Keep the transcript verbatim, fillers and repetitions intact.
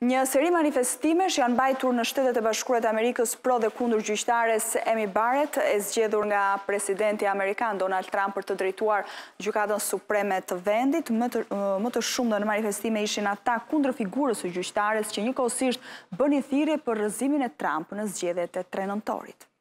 Një seri manifestimesh janë mbajtur në Shtetet e Bashkuara të Amerikës pro dhe kundër gjyqtares Amy Barrett, e zgjedhur nga presidenti amerikan Donald Trump për të drejtuar gjykatën supreme të vendit. Më të, më të shumë në manifestime ishin ata kundër figurës së gjyqtares që njëkohësisht bënin thirrje për rrëzimin e Trump në zgjedhjet e tre nëntorit.